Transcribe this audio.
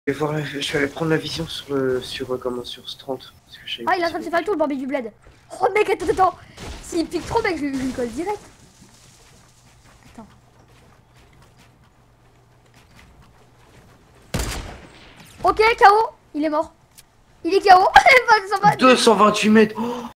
Je vais aller prendre la vision sur ce 30. Parce que Ah, il est en train de se faire le tour, le Bambi du bled. Oh mec, attends. S'il pique trop, mec, je lui colle direct. Attends. Ok, KO. Il est mort. Il est KO. 228 mètres. Oh